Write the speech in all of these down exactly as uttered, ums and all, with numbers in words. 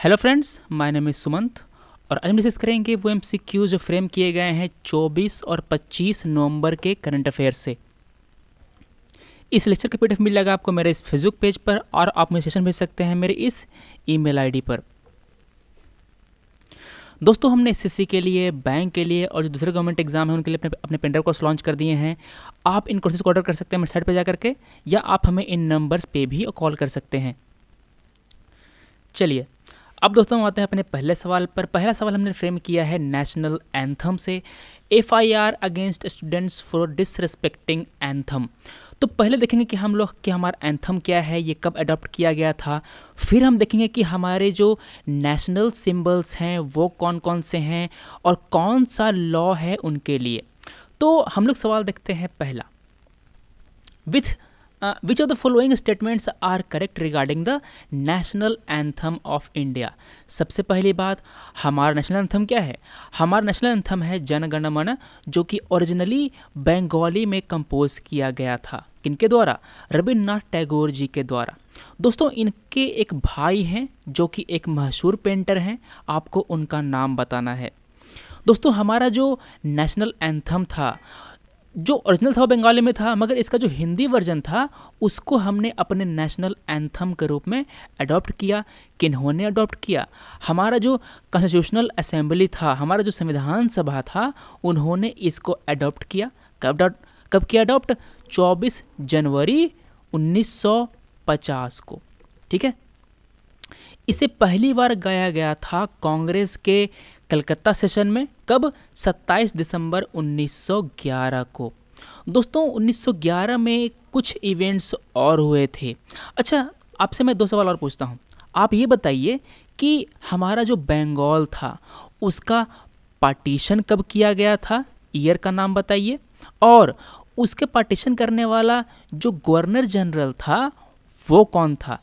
Hello friends, my name is Sumant और आज हम डिस्कस करेंगे वो एमसीक्यूज जो फ्रेम किए गए हैं चौबीस और पच्चीस नवंबर के करंट अफेयर से। इस लेक्चर का पीडीएफ मिल जाएगा आपको मेरे इस फेसबुक पेज पर और आप मुझे सेशन भेज सकते हैं मेरे इस ईमेल आईडी पर। दोस्तों, हमने एसएससी के लिए, बैंक के लिए और जो दूसरे गवर्नमेंट एग्जाम है उनके लिए अपने अपने पेन ड्राइव कोर्स लॉन्च कर दिए हैं। आप इन कोर्सेज को ऑर्डर कर सकते हैं मेरे साइट पर जा करके, या आप हमें इन नंबर्स पे भी कॉल कर सकते हैं। चलिए अब दोस्तों हम आते हैं अपने पहले सवाल पर। पहला सवाल हमने फ्रेम किया है नेशनल एंथम से, F I R against students for disrespecting anthem. तो पहले देखेंगे कि हम लोग कि हमारा एंथम क्या है, ये कब अडॉप्ट किया गया था। फिर हम देखेंगे कि हमारे जो नेशनल सिंबल्स हैं वो कौन कौन से हैं और कौन सा लॉ है उनके लिए। तो हम लोग सवाल देखते हैं पहला, with which of the following statements are correct regarding the national anthem of India. सबसे पहली बात, हमारा नेशनल एंथम क्या है? हमारा नेशनल एंथम है जन गण मन, जो कि ओरिजिनली बंगाली में कंपोज किया गया था। किनके द्वारा? रविन्द्रनाथ टैगोर जी के द्वारा। दोस्तों, इनके एक भाई हैं जो कि एक मशहूर पेंटर हैं, आपको उनका नाम बताना है। दोस्तों, हमारा जो नेशनल एंथम था, जो ओरिजिनल था वो बंगाली में था, मगर इसका जो हिंदी वर्जन था उसको हमने अपने नेशनल एंथम के रूप में अडॉप्ट किया। किन्होंने अडॉप्ट किया? हमारा जो कॉन्स्टिट्यूशनल असेंबली था, हमारा जो संविधान सभा था, उन्होंने इसको अडॉप्ट किया। कब कब किया अडॉप्ट? चौबीस जनवरी उन्नीस सौ पचास को। ठीक है, इसे पहली बार गाया गया था कांग्रेस के कलकत्ता सेशन में। कब? सत्ताईस दिसंबर उन्नीस सौ ग्यारह को। दोस्तों, उन्नीस सौ ग्यारह में कुछ इवेंट्स और हुए थे। अच्छा, आपसे मैं दो सवाल और पूछता हूँ। आप ये बताइए कि हमारा जो बंगाल था उसका पार्टीशन कब किया गया था? ईयर का नाम बताइए। और उसके पार्टीशन करने वाला जो गवर्नर जनरल था वो कौन था?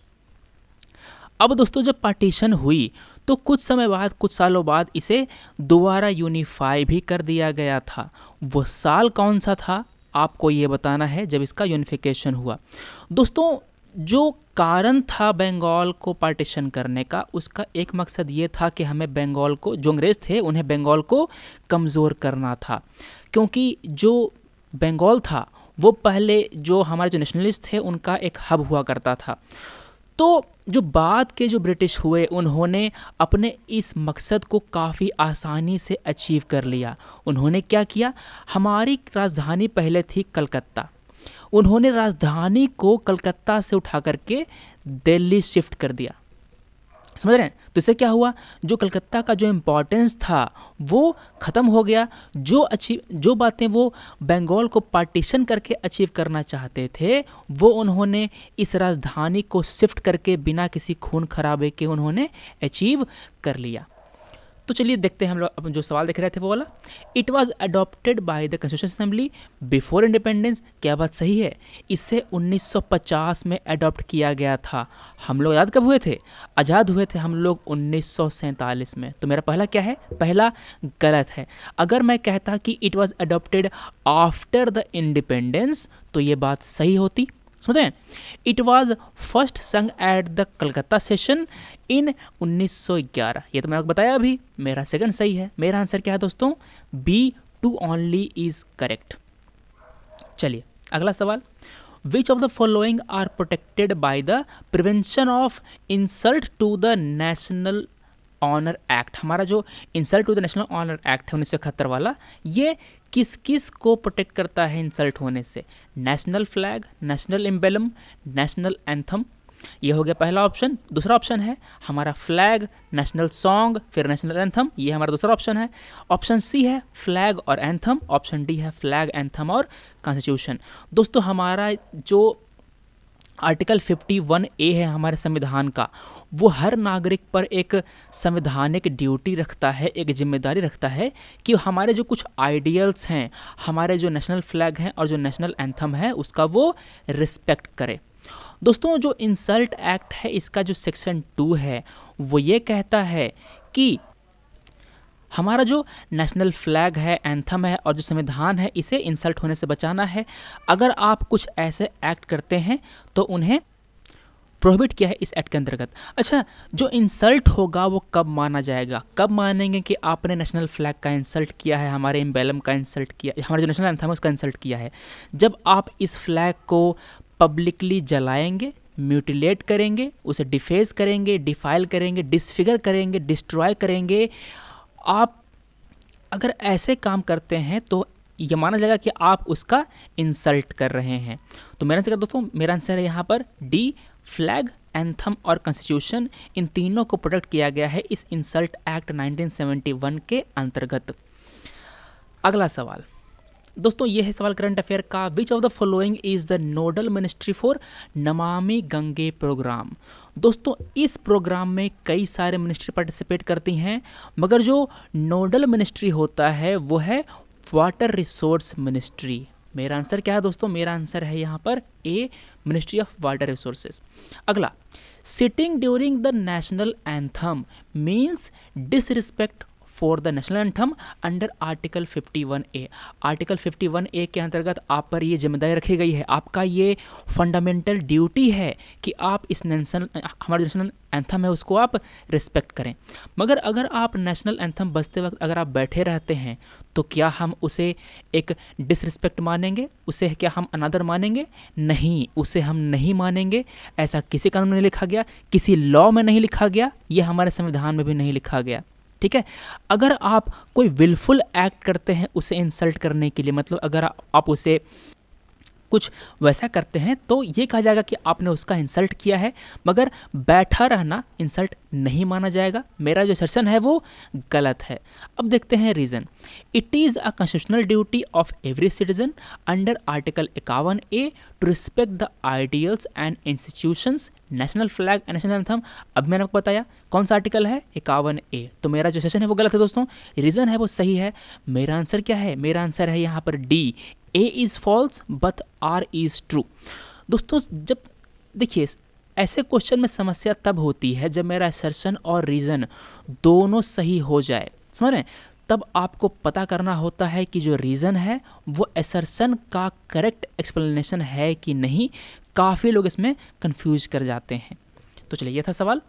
अब दोस्तों, जब पार्टीशन हुई तो कुछ समय बाद, कुछ सालों बाद इसे दोबारा यूनिफाई भी कर दिया गया था। वो साल कौन सा था आपको ये बताना है जब इसका यूनिफिकेशन हुआ। दोस्तों, जो कारण था बंगाल को पार्टीशन करने का, उसका एक मकसद ये था कि हमें बंगाल को, जो अंग्रेज़ थे उन्हें बंगाल को कमज़ोर करना था। क्योंकि जो बंगाल था वो पहले जो हमारे जो नेशनलिस्ट थे उनका एक हब हुआ करता था। तो जो बाद के जो ब्रिटिश हुए उन्होंने अपने इस मकसद को काफ़ी आसानी से अचीव कर लिया। उन्होंने क्या किया? हमारी राजधानी पहले थी कलकत्ता, उन्होंने राजधानी को कलकत्ता से उठा करके दिल्ली शिफ्ट कर दिया। समझ रहे हैं? तो इससे क्या हुआ? जो कलकत्ता का जो इम्पोर्टेंस था वो ख़त्म हो गया। जो अचीव जो बातें वो बंगाल को पार्टीशन करके अचीव करना चाहते थे वो उन्होंने इस राजधानी को शिफ्ट करके बिना किसी खून खराबे के उन्होंने अचीव कर लिया। तो चलिए देखते हैं हम लोग अपन जो सवाल देख रहे थे वो वाला। It was adopted by the constitution assembly before independence. क्या बात सही है? इसे उन्नीस सौ पचास में अडॉप्ट किया गया था। हम लोग आज़ाद कब हुए थे? आज़ाद हुए थे हम लोग उन्नीस सौ सैंतालीस में। तो मेरा पहला क्या है? पहला गलत है। अगर मैं कहता कि it was adopted after the independence तो ये बात सही होती। समझें? It was first sung at the Calcutta session in उन्नीस सौ ग्यारह। ये तो मैंने आपको बताया अभी। मेरा सेकंड सही है। मेरा आंसर क्या है दोस्तों? B two only is correct. चलिए अगला सवाल, which of the following are protected by the prevention of insult to the national honour act. हमारा जो insult to the national honour act है उन्नीस सौ इकहत्तर वाला, ये किस किस को प्रोटेक्ट करता है इंसल्ट होने से? National flag, national emblem, national anthem. ये हो गया पहला ऑप्शन। दूसरा ऑप्शन है हमारा फ्लैग, नेशनल सॉन्ग, फिर नेशनल एंथम। ये हमारा दूसरा ऑप्शन है। ऑप्शन सी है फ्लैग और एंथम। ऑप्शन डी है फ्लैग, एंथम और कॉन्स्टिट्यूशन। दोस्तों, हमारा जो आर्टिकल इक्यावन ए है हमारे संविधान का, वो हर नागरिक पर एक संवैधानिक ड्यूटी रखता है, एक जिम्मेदारी रखता है कि हमारे जो कुछ आइडियल्स हैं, हमारे जो नेशनल फ्लैग हैं और जो नेशनल एंथम है, उसका वो रिस्पेक्ट करे। दोस्तों, जो इंसल्ट एक्ट है इसका जो सेक्शन टू है वो ये कहता है कि हमारा जो नेशनल फ्लैग है, एंथम है और जो संविधान है, इसे इंसल्ट होने से बचाना है। अगर आप कुछ ऐसे एक्ट करते हैं तो उन्हें प्रोहिबिट किया है इस एक्ट के अंतर्गत। अच्छा, जो इंसल्ट होगा वो कब माना जाएगा, कब मानेंगे कि आपने नेशनल फ्लैग का इंसल्ट किया है, हमारे एम्बेलम का इंसल्ट किया, हमारा जो नेशनल एंथम है उसका इंसल्ट किया है? जब आप इस फ्लैग को पब्लिकली जलाएंगे, म्यूटिलेट करेंगे, उसे डिफेस करेंगे, डिफाइल करेंगे, डिसफिगर करेंगे, डिस्ट्रॉय करेंगे। आप अगर ऐसे काम करते हैं तो ये माना जाएगा कि आप उसका इंसल्ट कर रहे हैं। तो मेरा आंसर दोस्तों, मेरा आंसर है यहाँ पर डी, फ्लैग, एंथम और कॉन्स्टिट्यूशन, इन तीनों को प्रोटेक्ट किया गया है इस insult act nineteen seventy one के अंतर्गत। अगला सवाल दोस्तों, ये है सवाल करंट अफेयर का। Which of the following is the nodal ministry for Namami Gange programme? दोस्तों, इस प्रोग्राम में कई सारे मिनिस्ट्री पार्टिसिपेट करती हैं, मगर जो नोडल मिनिस्ट्री होता है वो है वाटर रिसोर्स मिनिस्ट्री। मेरा आंसर क्या है दोस्तों? मेरा आंसर है यहाँ पर A, ministry of water resources. अगला, sitting during the national anthem means disrespect for the national anthem under article fifty one A. Article fifty one A के अंतर्गत आप पर ये जिम्मेदारी रखी गई है, आपका ये फंडामेंटल ड्यूटी है कि आप इस नेशनल हमारा नेशनल एंथम है उसको आप रिस्पेक्ट करें। मगर अगर आप नेशनल एंथम बजते वक्त अगर आप बैठे रहते हैं तो क्या हम उसे एक डिसरिस्पेक्ट मानेंगे? उसे क्या हम अनादर मानेंगे? नहीं, उसे हम नहीं मानेंगे। ऐसा किसी कानून में नहीं लिखा गया, किसी लॉ में नहीं लिखा गया, ये हमारे संविधान में भी नहीं लिखा गया। ठीक है, अगर आप कोई विलफुल एक्ट करते हैं उसे इंसल्ट करने के लिए, मतलब अगर आप उसे कुछ वैसा करते हैं तो ये कहा जाएगा कि आपने उसका इंसल्ट किया है, मगर बैठा रहना इंसल्ट नहीं माना जाएगा। मेरा जो सेशन है वो गलत है। अब देखते हैं reason. It is a constitutional duty of every citizen under article इक्यावन A to respect the ideals and institutions, national flag and national anthem. अब मैंने आपको बताया कौन सा आर्टिकल है, इक्यावन ए। तो मेरा जो सेशन है वो गलत है दोस्तों, रीज़न है वो सही है। मेरा आंसर क्या है? मेरा आंसर है यहाँ पर D, A is false but R is true. दोस्तों, जब देखिए ऐसे क्वेश्चन में समस्या तब होती है जब मेरा असर्शन और रीज़न दोनों सही हो जाए, समझ रहे हैं? तब आपको पता करना होता है कि जो रीज़न है वो असर्शन का करेक्ट एक्सप्लेनेशन है कि नहीं। काफ़ी लोग इसमें कंफ्यूज कर जाते हैं। तो चलिए, ये था सवाल।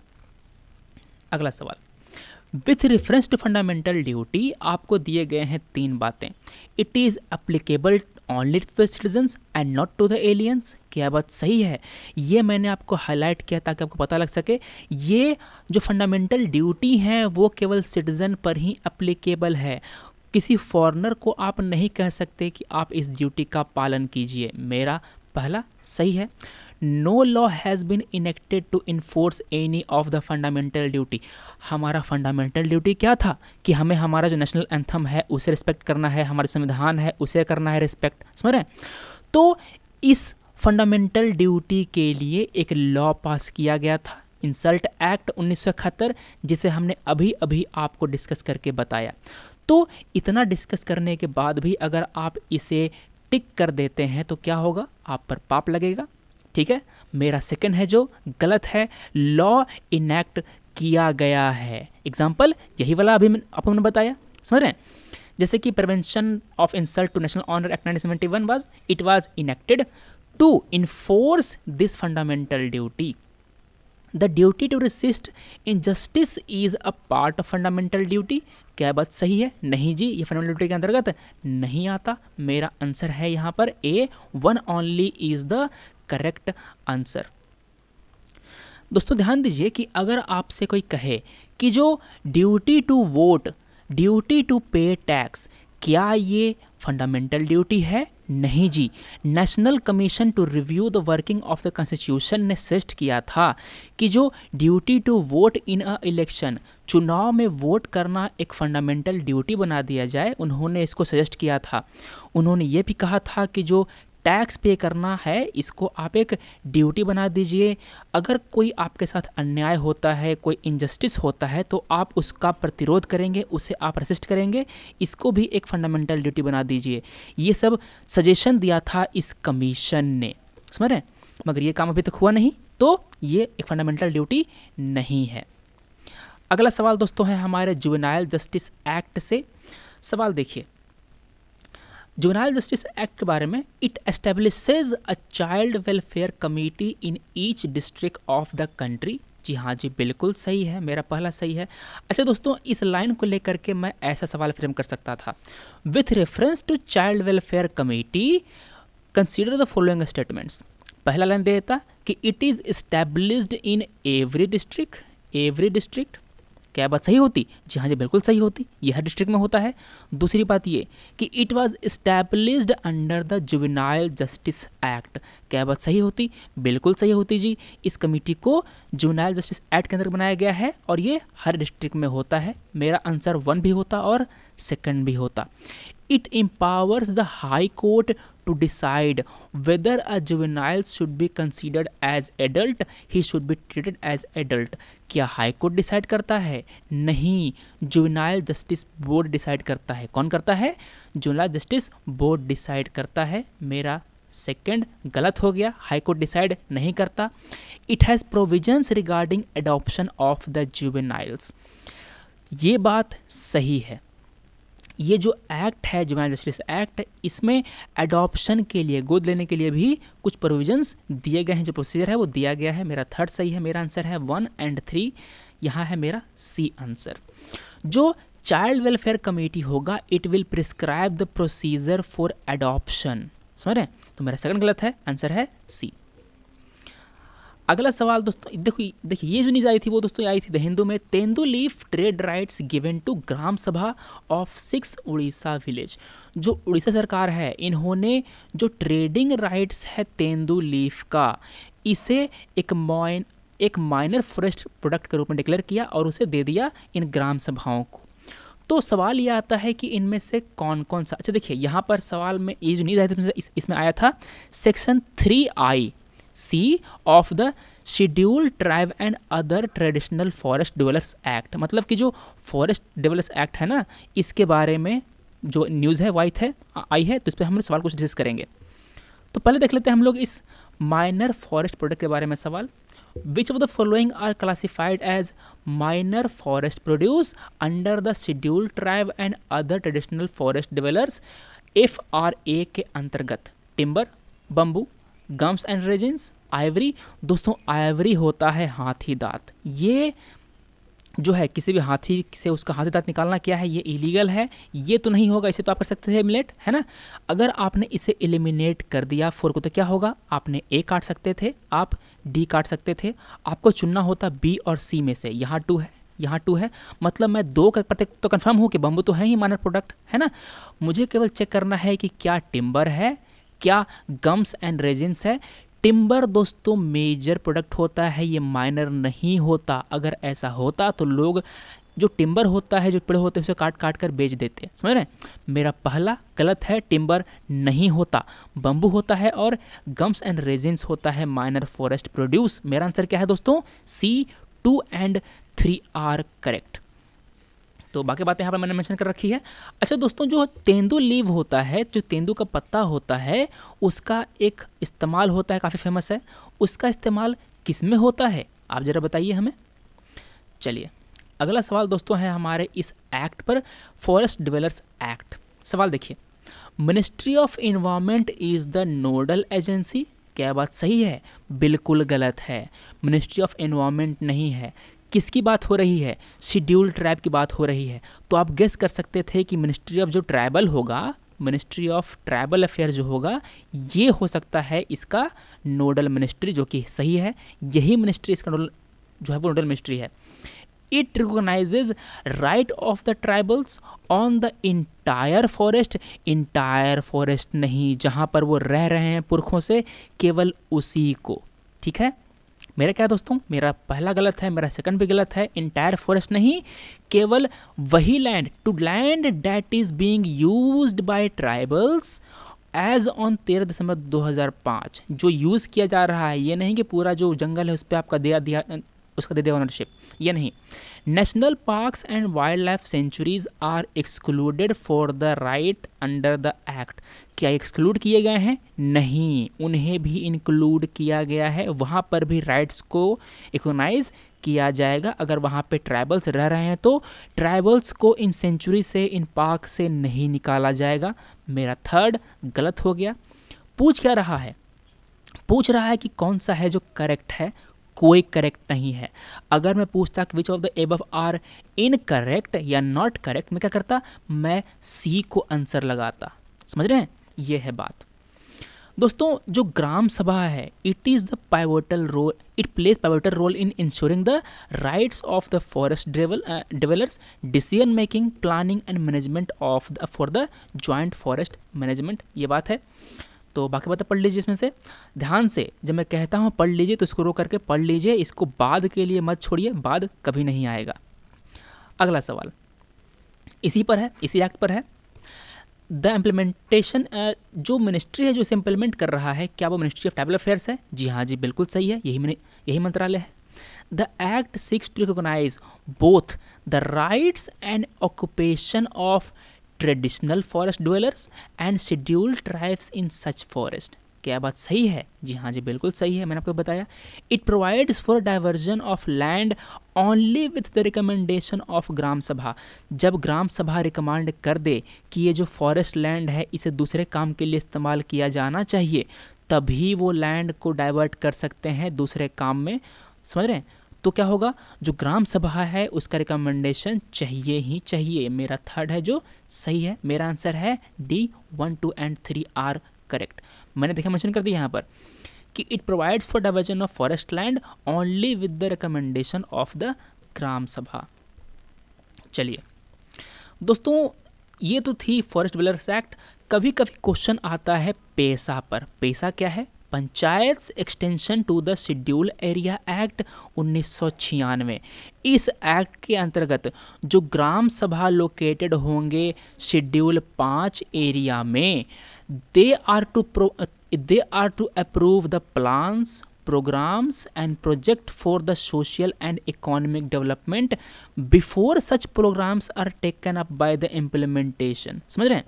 अगला सवाल, with reference to fundamental duty आपको दिए गए हैं तीन बातें। It is applicable only to the citizens and not to the aliens. क्या बात सही है? ये मैंने आपको हाईलाइट किया ताकि आपको पता लग सके ये जो फंडामेंटल ड्यूटी है वो केवल सिटीजन पर ही अप्लीकेबल है। किसी फॉरेनर को आप नहीं कह सकते कि आप इस ड्यूटी का पालन कीजिए। मेरा पहला सही है। No law has been enacted to enforce any of the fundamental duty. हमारा फंडामेंटल ड्यूटी क्या था कि हमें हमारा जो नेशनल एंथम है उसे रिस्पेक्ट करना है, हमारा संविधान है उसे करना है रिस्पेक्ट, समझ रहे हैं? तो इस फंडामेंटल ड्यूटी के लिए एक लॉ पास किया गया था, इंसल्ट एक्ट उन्नीस सौ इकहत्तर, जिसे हमने अभी अभी आपको डिस्कस करके बताया। तो इतना डिस्कस करने के बाद भी अगर आप इसे टिक कर देते हैं तो क्या होगा? आप पर पाप लगेगा। ठीक है, मेरा सेकंड है जो गलत है, लॉ इनैक्ट किया गया है। एग्जाम्पल यही वाला अभी आपको मैंने बताया, समझ रहे हैं? जैसे कि prevention of insult to national honour act nineteen seventy one was it was enacted to enforce this fundamental duty. The duty to resist injustice is a part of fundamental duty. क्या बात सही है? नहीं जी, ये फंडामेंटल ड्यूटी के अंतर्गत नहीं आता। मेरा आंसर है यहाँ पर A, one only is the correct answer. दोस्तों ध्यान दीजिए कि अगर आपसे कोई कहे कि जो duty to vote, duty to pay tax, क्या ये फंडामेंटल ड्यूटी है? नहीं जी। National commission to review the working of the constitution ने सजेस्ट किया था कि जो duty to vote in a election, चुनाव में वोट करना एक फंडामेंटल ड्यूटी बना दिया जाए। उन्होंने इसको सजेस्ट किया था। उन्होंने ये भी कहा था कि जो टैक्स पे करना है इसको आप एक ड्यूटी बना दीजिए। अगर कोई आपके साथ अन्याय होता है, कोई इनजस्टिस होता है तो आप उसका प्रतिरोध करेंगे, उसे आप रेसिस्ट करेंगे, इसको भी एक फंडामेंटल ड्यूटी बना दीजिए। ये सब सजेशन दिया था इस कमीशन ने, समझ रहे हैं? मगर ये काम अभी तक हुआ नहीं, तो ये एक फंडामेंटल ड्यूटी नहीं है। अगला सवाल दोस्तों है हमारे जुवेनाइल जस्टिस एक्ट से। सवाल देखिए, जुवेनाइल जस्टिस एक्ट के बारे में, it establishes a child welfare committee in each district of the country. जी हाँ जी, बिल्कुल सही है, मेरा पहला सही है। अच्छा दोस्तों, इस लाइन को लेकर के मैं ऐसा सवाल फ्रेम कर सकता था, with reference to child welfare committee consider the following statements. पहला लाइन दे देता कि it is established in every district, every district, क्या बात सही होती? जी हाँ जी, बिल्कुल सही होती, यह हर डिस्ट्रिक्ट में होता है। दूसरी बात ये कि it was established under the juvenile justice act, क्या बात सही होती? बिल्कुल सही होती जी, इस कमेटी को जुवेनाइल जस्टिस एक्ट के अंदर बनाया गया है और ये हर डिस्ट्रिक्ट में होता है। मेरा आंसर वन भी होता और सेकंड भी होता। It empowers the high court to decide whether a juvenile should be considered as adult, he should be treated as adult। क्या हाई कोर्ट डिसाइड करता है? नहीं, जुवेनाइल जस्टिस बोर्ड डिसाइड करता है। कौन करता है? जुवेनाइल जस्टिस बोर्ड डिसाइड करता है। मेरा सेकंड गलत हो गया, हाई कोर्ट डिसाइड नहीं करता। It has provisions regarding adoption of the juveniles, ये बात सही है। ये जो एक्ट है जुवेनाइल जस्टिस एक्ट, इसमें एडॉप्शन के लिए, गोद लेने के लिए भी कुछ प्रोविजंस दिए गए हैं, जो प्रोसीजर है वो दिया गया है। मेरा थर्ड सही है, मेरा आंसर है वन एंड थ्री, यहाँ है मेरा सी आंसर। जो चाइल्ड वेलफेयर कमेटी होगा, it will prescribe the procedure for adoption, समझ रहे हैं? तो मेरा सेकंड गलत है, आंसर है सी। अगला सवाल दोस्तों, देखो देखिए ये जो न्यूज़ आई थी वो दोस्तों आई थी द हिंदू में। Tendu leaf trade rights given to gram sabha of six Orissa village. जो उड़ीसा सरकार है, इन्होंने जो ट्रेडिंग राइट्स है तेंदु लीफ का, इसे एक मॉइन एक माइनर फॉरेस्ट प्रोडक्ट के रूप में डिक्लेयर किया और उसे दे दिया इन ग्राम सभाओं को। तो सवाल ये आता है कि इनमें से कौन कौन सा, अच्छा देखिए यहाँ पर सवाल में ये जो न्यूज़ आई थी इस, इसमें आया था section three I C of the scheduled tribe and other traditional forest developers act, मतलब कि जो फॉरेस्ट डेवलपर्स एक्ट है ना, इसके बारे में जो न्यूज़ है वो आई है आई है तो इस पर हम लोग सवाल कुछ डिस्कस करेंगे। तो पहले देख लेते हैं हम लोग इस माइनर फॉरेस्ट प्रोडक्ट के बारे में सवाल। Which of the following are classified as minor forest produce under the scheduled tribe and other traditional forest developers F R A के अंतर्गत? Timber, bamboo, gums and resins, ivory. दोस्तों ivory होता है हाथी दांत। ये जो है किसी भी हाथी से उसका हाथी दांत निकालना क्या है, ये इलीगल है, ये तो नहीं होगा। इसे तो आप कर सकते थे एलिमिनेट, है ना। अगर आपने इसे एलिमिनेट कर दिया फोर को तो क्या होगा, आपने ए काट सकते थे, आप डी काट सकते थे, आपको चुनना होता बी और सी में से। यहाँ टू है, यहाँ टू है, मतलब मैं दो का प्रत्येक तो कंफर्म हूँ कि बम्बू तो है ही माइनर प्रोडक्ट, है ना। मुझे केवल चेक करना है कि क्या टिम्बर है, क्या गम्स एंड रेजिन्स है। टिम्बर दोस्तों मेजर प्रोडक्ट होता है, ये माइनर नहीं होता। अगर ऐसा होता तो लोग जो टिम्बर होता है, जो पेड़ होते हैं, उसे काट काट कर बेच देते, समझ रहे हैं। मेरा पहला गलत है, टिम्बर नहीं होता, बम्बू होता है और गम्स एंड रेजिन्स होता है माइनर फॉरेस्ट प्रोड्यूस। मेरा आंसर क्या है दोस्तों, C, two and three are correct. तो बाकी बातें यहाँ पर मैंने मेंशन कर रखी है। अच्छा दोस्तों, जो तेंदु लीव होता है, जो तेंदु का पत्ता होता है, उसका एक इस्तेमाल होता है, काफ़ी फेमस है। उसका इस्तेमाल किस में होता है, आप ज़रा बताइए हमें। चलिए अगला सवाल दोस्तों है हमारे इस एक्ट पर, फॉरेस्ट डेवलपर्स एक्ट। सवाल देखिए, ministry of environment is the nodal agency. क्या बात सही है? बिल्कुल गलत है, मिनिस्ट्री ऑफ इन्वायरमेंट नहीं है। किसकी बात हो रही है, शेड्यूल्ड ट्राइब की बात हो रही है। तो आप गेस कर सकते थे कि मिनिस्ट्री ऑफ जो ट्राइबल होगा, मिनिस्ट्री ऑफ ट्राइबल अफेयर जो होगा, ये हो सकता है इसका नोडल मिनिस्ट्री, जो कि सही है। यही मिनिस्ट्री इसका नोडल जो है वो नोडल मिनिस्ट्री है। It recognises right of the tribals on the entire forest. Entire forest नहीं, जहाँ पर वो रह रहे हैं पुरखों से, केवल उसी को। ठीक है, मेरा क्या है दोस्तों, मेरा पहला गलत है, मेरा सेकंड भी गलत है। इंटायर फॉरेस्ट नहीं, केवल वही land, to land that is being used by tribals as on तेरह दिसंबर दो हज़ार पाँच। जो यूज़ किया जा रहा है, ये नहीं कि पूरा जो जंगल है उस पर आपका दिया दिया उसका दे दिया ओनरशिप, ये नहीं। National parks and wildlife sanctuaries are excluded for the right under the act. क्या एक्सक्लूड किए गए हैं? नहीं, उन्हें भी इंक्लूड किया गया है, वहाँ पर भी राइट्स को रिकॉग्नाइज किया जाएगा। अगर वहाँ पे ट्राइबल्स रह रहे हैं तो ट्राइबल्स को इन सेंचुरी से, इन पार्क से नहीं निकाला जाएगा। मेरा थर्ड गलत हो गया। पूछ क्या रहा है? पूछ रहा है कि कौन सा है जो करेक्ट है। कोई करेक्ट नहीं है। अगर मैं पूछता कि which of the above are incorrect या नॉट करेक्ट, मैं क्या करता? मैं सी को आंसर लगाता। समझ रहे हैं? ये है बात। दोस्तों, जो ग्राम सभा है, it is the pivotal role, it plays pivotal role in ensuring the rights of the forest developers, decision making, planning and management of the for the joint forest management. ये बात है। तो बाकी बातें पढ़ लीजिए इसमें से ध्यान से। जब मैं कहता हूँ पढ़ लीजिए तो इसको रो करके पढ़ लीजिए, इसको बाद के लिए मत छोड़िए, बाद कभी नहीं आएगा। अगला सवाल इसी पर है, इसी एक्ट पर है। द इम्प्लीमेंटेशन, जो मिनिस्ट्री है जो इसे इम्प्लीमेंट कर रहा है, क्या वो मिनिस्ट्री ऑफ ट्राइबल अफेयर्स है? जी हाँ जी, बिल्कुल सही है, यही यही मंत्रालय है। The act seeks to recognise both the rights and occupation of traditional forest dwellers and scheduled tribes in such forest. क्या बात सही है? जी हाँ जी, बिल्कुल सही है, मैंने आपको बताया। It provides for diversion of land only with the recommendation of gram sabha. जब ग्राम सभा रिकमेंड कर दे कि ये जो फॉरेस्ट लैंड है इसे दूसरे काम के लिए इस्तेमाल किया जाना चाहिए, तभी वो लैंड को डाइवर्ट कर सकते हैं दूसरे काम में। समझ रहे हैं? तो क्या होगा? जो ग्राम सभा है उसका रिकमेंडेशन चाहिए ही चाहिए। मेरा थर्ड है जो सही है। मेरा आंसर है D, one two and three are correct. मैंने देखा मेंशन कर दिया यहाँ पर कि it provides for diversion of forest land only with the recommendation of the gram sabha. चलिए दोस्तों, ये तो थी फॉरेस्ट डिवेलपर्स एक्ट। कभी कभी क्वेश्चन आता है पेशा पर। पेशा क्या है? Panchayat extension to the schedule area act उन्नीस सौ छियानवे। इस एक्ट के अंतर्गत जो ग्राम सभा लोकेटेड होंगे शेड्यूल पाँच एरिया में, they are to they are to approve the plans, programs and project for the social and economic development before such programs are taken up by the implementation। समझ रहे हैं?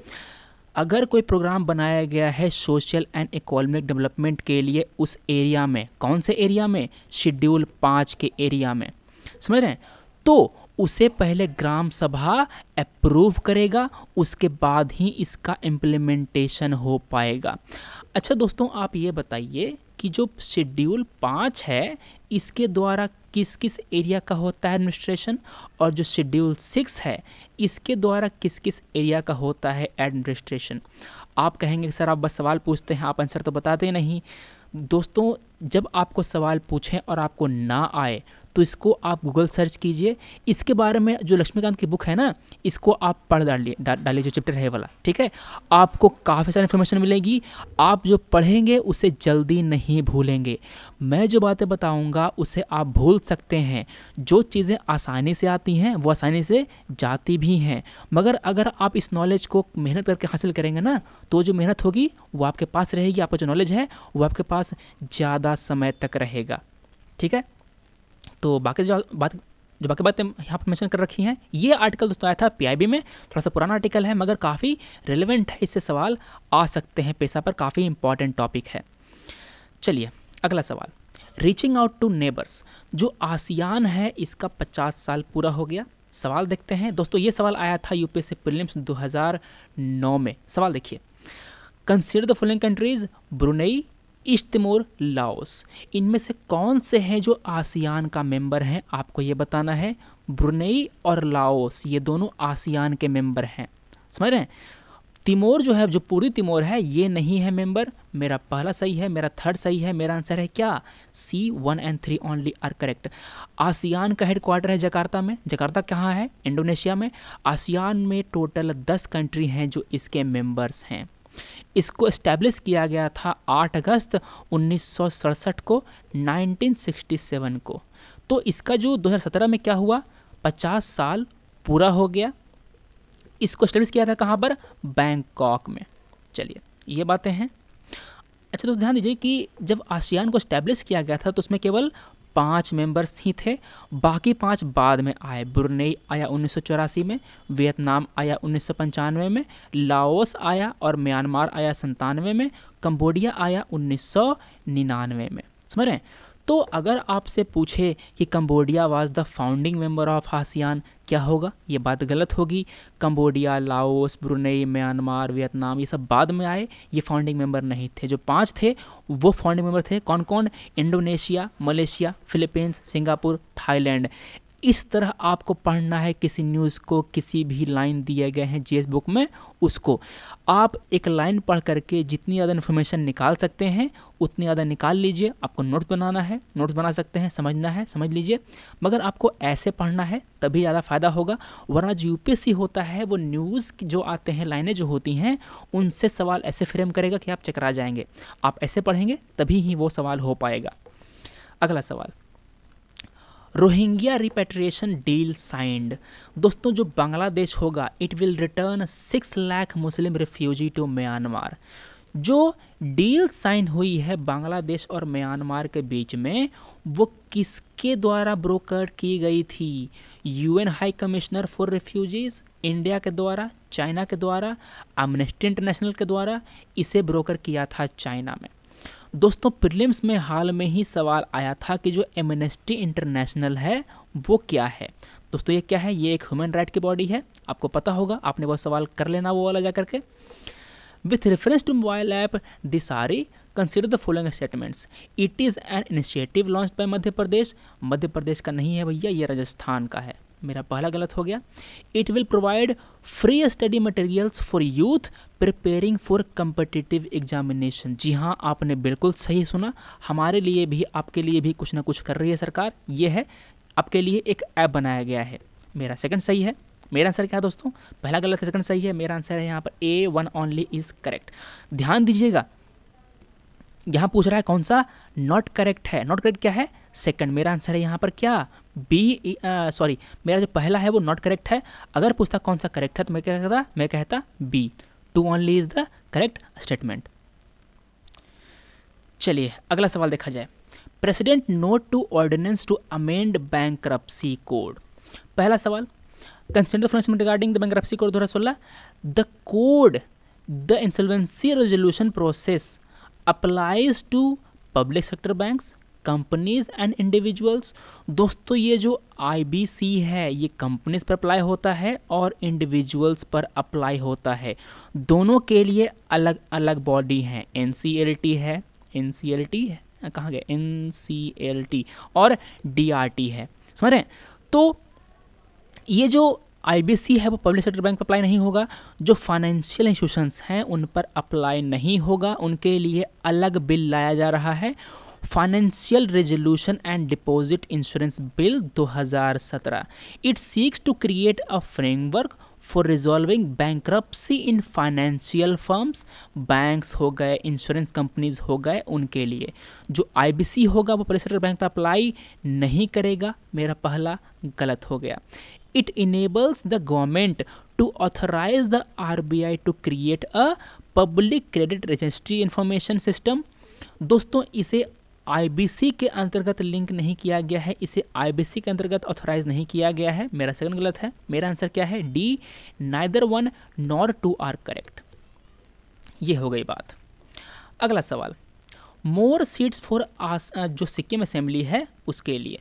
अगर कोई प्रोग्राम बनाया गया है सोशल एंड इकोनॉमिक डेवलपमेंट के लिए उस एरिया में, कौन से एरिया में? शेड्यूल पाँच के एरिया में। समझ रहे हैं? तो उसे पहले ग्राम सभा अप्रूव करेगा, उसके बाद ही इसका इम्प्लीमेंटेशन हो पाएगा। अच्छा दोस्तों, आप ये बताइए कि जो शेड्यूल पाँच है इसके द्वारा किस किस एरिया का होता है एडमिनिस्ट्रेशन, और जो शेड्यूल सिक्स है इसके द्वारा किस किस एरिया का होता है एडमिनिस्ट्रेशन। आप कहेंगे सर आप बस सवाल पूछते हैं, आप आंसर तो बताते नहीं। दोस्तों, जब आपको सवाल पूछें और आपको ना आए तो इसको आप गूगल सर्च कीजिए। इसके बारे में जो लक्ष्मीकांत की बुक है ना, इसको आप पढ़ डालिए डालिए जो चैप्टर है वाला, ठीक है? आपको काफ़ी सारी इन्फॉर्मेशन मिलेगी। आप जो पढ़ेंगे उसे जल्दी नहीं भूलेंगे। मैं जो बातें बताऊंगा उसे आप भूल सकते हैं। जो चीज़ें आसानी से आती हैं वो आसानी से जाती भी हैं, मगर अगर आप इस नॉलेज को मेहनत करके हासिल करेंगे ना, तो जो मेहनत होगी वो आपके पास रहेगी, आपका जो नॉलेज है वो आपके पास ज़्यादा समय तक रहेगा। ठीक है? तो बाकी जो बात जो बाकी बातें यहाँ पर मेंशन कर रखी हैं, ये आर्टिकल दोस्तों आया था पीआईबी में। थोड़ा सा पुराना आर्टिकल है मगर काफ़ी रेलेवेंट है, इससे सवाल आ सकते हैं पेशा पर, काफ़ी इंपॉर्टेंट टॉपिक है। चलिए अगला सवाल, रीचिंग आउट टू नेबर्स। जो आसियान है इसका पचास साल पूरा हो गया। सवाल देखते हैं दोस्तों, ये सवाल आया था यूपीएससी प्रीलिम्स दो हज़ार नौ में। सवाल देखिए, consider the following countries Brunei, East Timor, Laos. इनमें से कौन से हैं जो आसियान का मेंबर हैं, आपको ये बताना है। ब्रुनेई और लाओस ये दोनों आसियान के मेंबर हैं। समझ रहे हैं? तिमोर जो है, जो पूरी तिमोर है, ये नहीं है मेंबर। मेरा पहला सही है, मेरा थर्ड सही है, मेरा आंसर है क्या? C, one and three only are correct. ASEAN का हेडक्वार्टर है जकार्ता में। जकार्ता कहाँ है? इंडोनेशिया में। आसियान में टोटल दस कंट्री हैं जो इसके मेंबर्स हैं। इसको इस्टेब्लिश किया गया था आठ अगस्त उन्नीस सौ सड़सठ को, उन्नीस सौ सरसठ को। तो इसका जो दो हज़ार सत्रह में क्या हुआ, पचास साल पूरा हो गया। इसको इस्टेब्लिश किया था कहाँ पर? बैंकॉक में। चलिए ये बातें हैं। अच्छा तो ध्यान दीजिए कि जब आसियान को इस्टेब्लिश किया गया था तो उसमें केवल पाँच मेंबर्स ही थे, बाकी पाँच बाद में आए। ब्रुनेई आया उन्नीस सौ चौरासी में, वियतनाम आया उन्नीस सौ पंचानवे में, लाओस आया और म्यांमार आया संतानवे में, कंबोडिया आया उन्नीस सौ निन्यानवे में। समझ रहे हैं? तो तो अगर आपसे पूछे कि Cambodia was the founding member of ASEAN, क्या होगा? ये बात गलत होगी। Cambodia, Laos, Brunei, Myanmar, Vietnam ये सब बाद में आए, ये फाउंडिंग मेंबर नहीं थे। जो पांच थे वो फाउंडिंग मेंबर थे। कौन कौन? Indonesia, Malaysia, Philippines, Singapore, Thailand. इस तरह आपको पढ़ना है किसी न्यूज़ को, किसी भी लाइन दिए गए हैं जीएस बुक में, उसको आप एक लाइन पढ़ करके जितनी ज़्यादा इन्फॉर्मेशन निकाल सकते हैं उतनी ज़्यादा निकाल लीजिए। आपको नोट्स बनाना है, नोट्स बना सकते हैं, समझना है समझ लीजिए, मगर आपको ऐसे पढ़ना है तभी ज़्यादा फ़ायदा होगा। वरना जो यूपीएससी होता है वो न्यूज़ जो आते हैं, लाइनें जो होती हैं, उनसे सवाल ऐसे फ्रेम करेगा कि आप चकरा जाएंगे। आप ऐसे पढ़ेंगे तभी ही वो सवाल हो पाएगा। अगला सवाल, रोहिंग्या रिपेट्रिएशन डील साइंड। दोस्तों जो बांग्लादेश होगा, it will return six lakh Muslim refugee to Myanmar. जो डील साइन हुई है बांग्लादेश और म्यांमार के बीच में, वो किसके द्वारा ब्रोकर की गई थी? UN high commissioner for refugees, India के द्वारा, चाइना के द्वारा, एमनेस्टी इंटरनेशनल के द्वारा। इसे ब्रोकर किया था चाइना में। दोस्तों प्रीलिम्स में हाल में ही सवाल आया था कि जो एमनेस्टी इंटरनेशनल है वो क्या है। दोस्तों ये क्या है? ये एक ह्यूमन राइट की बॉडी है, आपको पता होगा, आपने वो सवाल कर लेना वो वाला जा करके। With reference to mobile app Disari consider the following statements. It is an initiative launched by Madhya Pradesh. Madhya Pradesh का नहीं है भैया, ये राजस्थान का है। मेरा पहला गलत हो गया। It will provide free study materials for youth preparing for competitive examination. जी हाँ, आपने बिल्कुल सही सुना, हमारे लिए भी, आपके लिए भी कुछ ना कुछ कर रही है सरकार। ये है आपके लिए एक ऐप बनाया गया है। मेरा सेकंड सही है। मेरा आंसर क्या है दोस्तों? पहला गलत है, सेकंड सही है। मेरा आंसर है यहाँ पर A one only is correct. ध्यान दीजिएगा, यहाँ पूछ रहा है कौन सा नॉट करेक्ट है। नॉट करेक्ट क्या है? सेकंड। मेरा आंसर है यहाँ पर क्या? बी। सॉरी, मेरा जो पहला है वो नॉट करेक्ट है। अगर पूछता कौन सा करेक्ट है तो मैं क्या कहता? मैं कहता B, two only is the correct statement. चलिए अगला सवाल देखा जाए। President note to ordinance to amend bankruptcy code. पहला सवाल, consider the regarding the bankruptcy code दो हज़ार सोलह। The code, the insolvency resolution process applies to public sector banks, companies and individuals. दोस्तों ये जो आईबीसी है ये कंपनीज पर अप्लाई होता है और इंडिविजुअल्स पर अप्लाई होता है। दोनों के लिए अलग अलग बॉडी हैं। एनसीईआरटी है, एनसीईआरटी है, कहाँ गए? एनसीईआरटी और डीआरटी है, समझ रहे हैं? तो ये जो आईबीसी है वो पब्लिक सेक्टर बैंक पर अप्लाई नहीं होगा। जो फाइनेंशियल इंस्टीट्यूशंस हैं उन पर अप्लाई नहीं होगा, उनके लिए अलग बिल लाया जा रहा है। Financial resolution and deposit insurance bill दो हज़ार सत्रह। It seeks to create a framework for resolving bankruptcy in financial firms. Banks हो गए, इंश्योरेंस कंपनीज हो गए, उनके लिए। जो आईबीसी होगा वो पब्लिक सेक्टर बैंक पर अप्लाई नहीं करेगा। मेरा पहला गलत हो गया। It enables the government to authorize the R B I to create a public credit registry information system। दोस्तों इसे I B C के अंतर्गत लिंक नहीं किया गया है, इसे I B C के अंतर्गत ऑथराइज नहीं किया गया है। मेरा सेकंड गलत है। मेरा आंसर क्या है? D, neither one nor two are correct. ये हो गई बात। अगला सवाल, मोर सीट्स फॉर जो सिक्किम असेंबली है उसके लिए।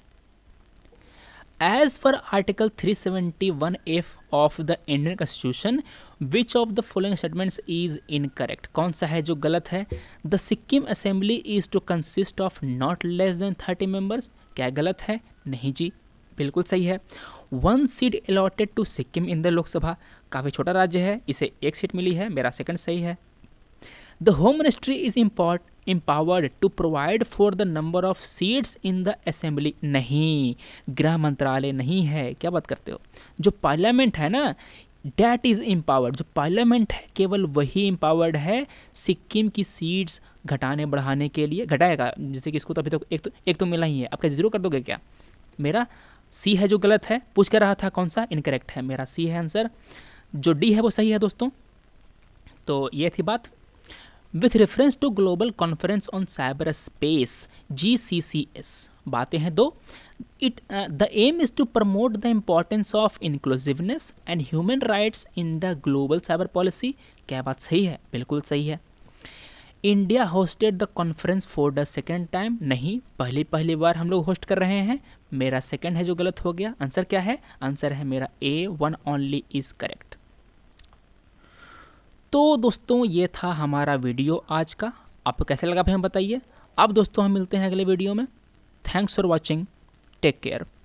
As per Article three seventy-one F of the Indian Constitution, which of the following statements is incorrect? कौन सा है जो गलत है? The Sikkim Assembly is to consist of not less than thirty members। क्या गलत है? नहीं जी, बिल्कुल सही है। One seat allotted to Sikkim in the Lok Sabha. काफ़ी छोटा राज्य है, इसे एक सीट मिली है। मेरा सेकंड सही है। The Home Ministry is import, empowered to provide for the number of seats in the assembly। नहीं, गृह मंत्रालय नहीं है, क्या बात करते हो? जो पार्लियामेंट है ना, डैट इज़ एम्पावर्ड। जो पार्लियामेंट है केवल वही एम्पावर्ड है सिक्किम की सीट्स घटाने बढ़ाने के लिए। घटाएगा, जैसे कि इसको तो अभी तो एक तो एक तो मिला ही है, आप क्या जीरो कर दोगे क्या? मेरा सी है जो गलत है। पूछ कर रहा था कौन सा इनकरेक्ट है, मेरा सी है आंसर। जो डी है वो सही है दोस्तों। तो ये थी बात। With reference to global conference on cyberspace, G C C S, बातें हैं दो। It the aim is to promote the importance of inclusiveness and human rights in the global cyber policy. क्या बात सही है? बिल्कुल सही है। India hosted the conference for the second time, नहीं, पहली पहली बार हम लोग होस्ट कर रहे हैं। मेरा सेकेंड है जो गलत हो गया। आंसर क्या है? आंसर है मेरा A, one only is correct. तो दोस्तों ये था हमारा वीडियो आज का। आपको कैसा लगा भाई हम बताइए। अब दोस्तों हम मिलते हैं अगले वीडियो में। Thanks for watching, take care.